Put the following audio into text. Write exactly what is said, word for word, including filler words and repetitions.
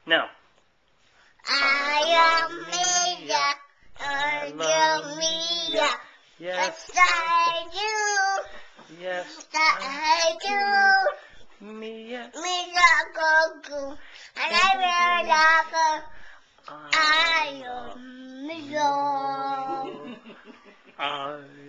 No. I am Mia. I love Mia. Yes, Yes, I do. yes, That I do. Mia. Mia go go. And I will love her. I I am Mia. I